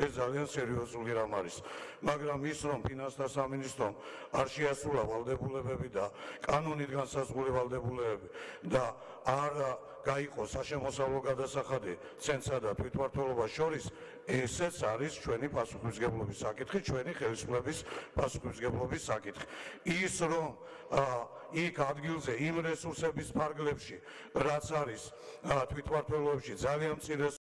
ეს ძალიან სერიოზული რამ არის. მაგრამ ის რომ ფინანსთა სამინისტრომ არ შეასრულა ვალდებულებები და კანონით განსაზღვრული ვალდებულებები და არ გაიყო საშემოსავლო გადასახადი ცენტრსა და თვითმმართველობას შორის, ესეც არის ჩვენი პასუხისმგებლობის საკითხი, ჩვენი ხელისუფლების პასუხისმგებლობის საკითხი. ის რომ იქ ადგილზე იმ რესურსების ფარგლებში, რაც არის თვითმმართველობებში ძალიან მცირე